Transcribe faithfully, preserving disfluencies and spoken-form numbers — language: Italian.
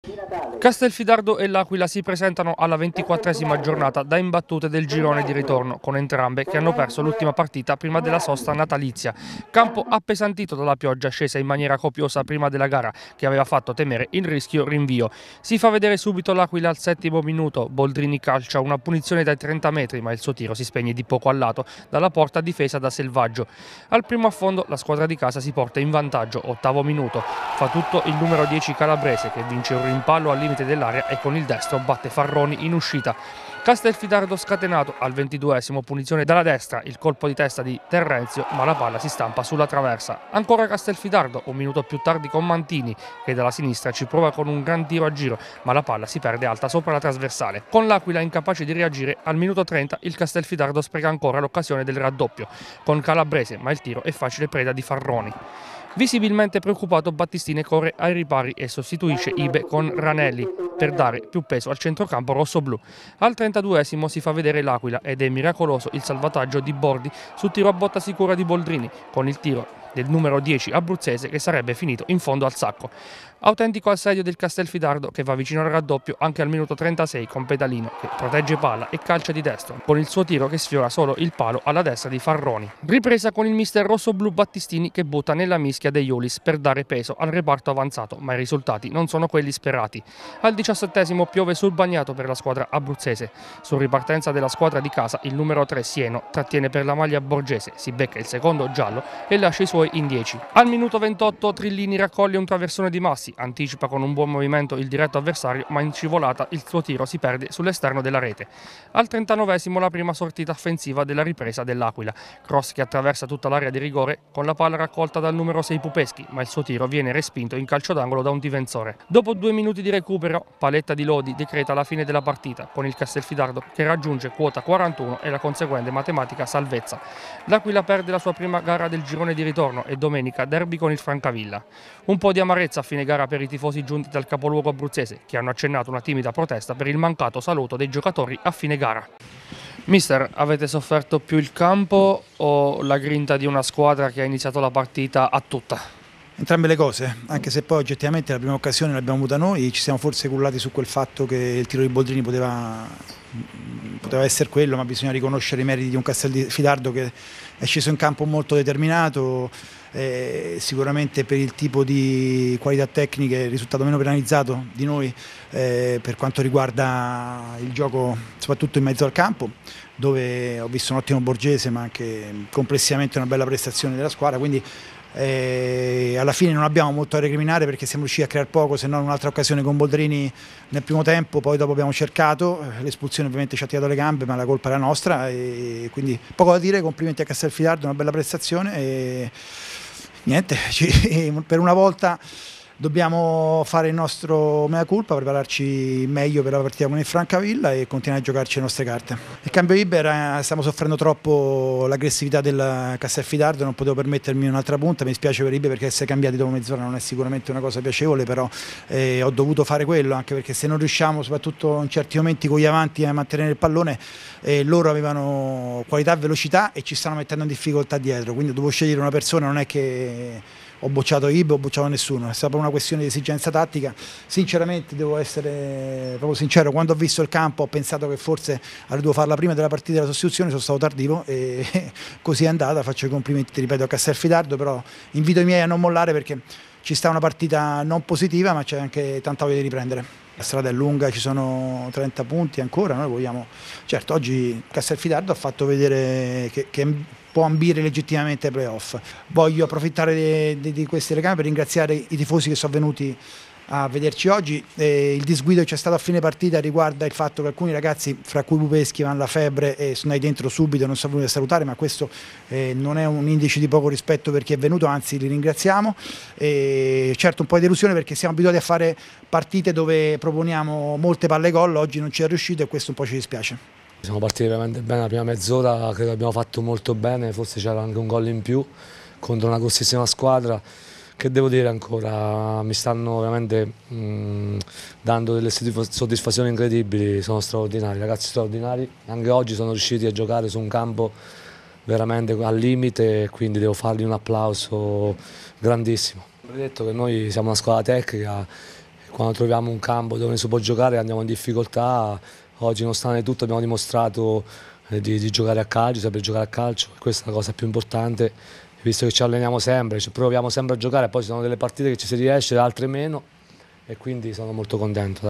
Castelfidardo e l'Aquila si presentano alla ventiquattresima giornata da imbattute del girone di ritorno, con entrambe che hanno perso l'ultima partita prima della sosta natalizia. Campo appesantito dalla pioggia scesa in maniera copiosa prima della gara, che aveva fatto temere il rischio rinvio. Si fa vedere subito l'Aquila al settimo minuto, Boldrini calcia una punizione dai trenta metri, ma il suo tiro si spegne di poco a lato dalla porta difesa da Selvaggio. Al primo affondo la squadra di casa si porta in vantaggio, ottavo minuto. Fa tutto il numero dieci Calabrese, che vince un rimpallo al limite dell'area e con il destro batte Farroni in uscita. Castelfidardo scatenato al ventiduesimo, punizione dalla destra, il colpo di testa di Terrenzio, ma la palla si stampa sulla traversa. Ancora Castelfidardo, un minuto più tardi con Mantini, che dalla sinistra ci prova con un gran tiro a giro, ma la palla si perde alta sopra la trasversale. Con l'Aquila incapace di reagire, al minuto trenta il Castelfidardo spreca ancora l'occasione del raddoppio, con Calabrese, ma il tiro è facile preda di Farroni. Visibilmente preoccupato, Battistini corre ai ripari e sostituisce Ibe con Ranelli per dare più peso al centrocampo rosso-blu. Al trentaduesimo si fa vedere l'Aquila ed è miracoloso il salvataggio di Bordi su tiro a botta sicura di Boldrini, con il tiro del numero dieci abruzzese che sarebbe finito in fondo al sacco. Autentico assedio del Castelfidardo, che va vicino al raddoppio anche al minuto trentasei con Pedalino, che protegge palla e calcia di destro, con il suo tiro che sfiora solo il palo alla destra di Farroni. Ripresa con il mister rosso-blu Battistini, che butta nella mischia degli Ulis per dare peso al reparto avanzato, ma i risultati non sono quelli sperati. Al diciassettesimo piove sul bagnato per la squadra abruzzese. Su ripartenza della squadra di casa, il numero tre Sieno trattiene per la maglia borgese, si becca il secondo giallo e lascia i suoi in dieci. Al minuto ventotto Trillini raccoglie un traversone di Massi, anticipa con un buon movimento il diretto avversario, ma in scivolata il suo tiro si perde sull'esterno della rete. Al trentanovesimo la prima sortita offensiva della ripresa dell'Aquila. Cross che attraversa tutta l'area di rigore con la palla raccolta dal numero sei Pupeschi, ma il suo tiro viene respinto in calcio d'angolo da un difensore. Dopo due minuti di recupero, Paletta di Lodi decreta la fine della partita, con il Castelfidardo che raggiunge quota quarantuno e la conseguente matematica salvezza. L'Aquila perde la sua prima gara del girone di ritorno e domenica derby con il Francavilla. Un po' di amarezza a fine gara per i tifosi giunti dal capoluogo abruzzese, che hanno accennato una timida protesta per il mancato saluto dei giocatori a fine gara. Mister, avete sofferto più il campo o la grinta di una squadra che ha iniziato la partita a tutta? Entrambe le cose, anche se poi oggettivamente la prima occasione l'abbiamo avuta noi, ci siamo forse cullati su quel fatto che il tiro di Boldrini poteva, poteva essere quello, ma bisogna riconoscere i meriti di un Castelfidardo che è sceso in campo molto determinato. Eh, sicuramente per il tipo di qualità tecniche è risultato meno penalizzato di noi eh, per quanto riguarda il gioco, soprattutto in mezzo al campo, dove ho visto un ottimo Borgese ma anche complessivamente una bella prestazione della squadra, quindi eh, alla fine non abbiamo molto da recriminare perché siamo riusciti a creare poco, se non un'altra occasione con Boldrini nel primo tempo, poi dopo abbiamo cercato, l'espulsione ovviamente ci ha tirato le gambe ma la colpa era nostra e quindi poco da dire, complimenti a Castelfidardo, una bella prestazione e niente, per una volta dobbiamo fare il nostro mea culpa, prepararci meglio per la partita con il Francavilla e continuare a giocarci le nostre carte. Il cambio Iber, stiamo soffrendo troppo l'aggressività del Castelfidardo, non potevo permettermi un'altra punta, mi spiace per Iber perché essere cambiati dopo mezz'ora non è sicuramente una cosa piacevole, però eh, ho dovuto fare quello, anche perché se non riusciamo soprattutto in certi momenti con gli avanti a mantenere il pallone, eh, loro avevano qualità e velocità e ci stanno mettendo in difficoltà dietro, quindi dovevo scegliere una persona, non è che ho bocciato Ibe, ho bocciato nessuno, è stata una questione di esigenza tattica. Sinceramente devo essere proprio sincero, quando ho visto il campo ho pensato che forse avrei dovuto farla prima della partita della sostituzione, sono stato tardivo e così è andata, faccio i complimenti, ti ripeto, a Castelfidardo, però invito i miei a non mollare perché ci sta una partita non positiva ma c'è anche tanta voglia di riprendere. La strada è lunga, ci sono trenta punti ancora, noi vogliamo, certo oggi Castelfidardo ha fatto vedere che, che può ambire legittimamente ai playoff. Voglio approfittare di, di, di queste telecamere per ringraziare i tifosi che sono venuti a vederci oggi. Eh, il disguido che c'è stato a fine partita riguarda il fatto che alcuni ragazzi, fra cui Pupeschi, vanno la febbre e sono andati dentro subito e non sono venuti a salutare, ma questo eh, non è un indice di poco rispetto per chi è venuto, anzi li ringraziamo. E certo un po' di delusione perché siamo abituati a fare partite dove proponiamo molte palle gol, oggi non ci è riuscito e questo un po' ci dispiace. Siamo partiti veramente bene la prima mezz'ora, credo che abbiamo fatto molto bene, forse c'era anche un gol in più contro una grossissima squadra. Che devo dire ancora, mi stanno veramente mh, dando delle soddisfazioni incredibili, sono straordinari, ragazzi straordinari, anche oggi sono riusciti a giocare su un campo veramente al limite, quindi devo fargli un applauso grandissimo. Ho detto che noi siamo una squadra tecnica quando troviamo un campo dove si può giocare andiamo in difficoltà. Oggi nonostante tutto abbiamo dimostrato eh, di, di giocare a calcio, saper giocare a calcio, questa è la cosa più importante, visto che ci alleniamo sempre, ci proviamo sempre a giocare, poi ci sono delle partite che ci si riesce, altre meno, e quindi sono molto contento.